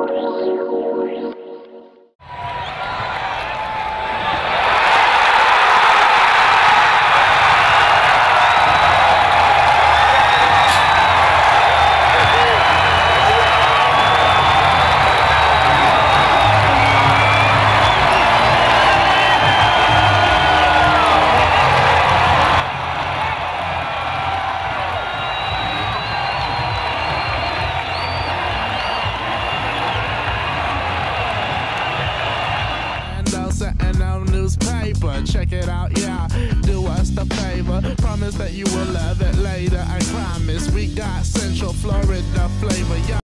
Sitting on newspaper, check it out, yeah. Do us the favor, promise that you will love it later. I promise we got Central Florida flavor, yeah.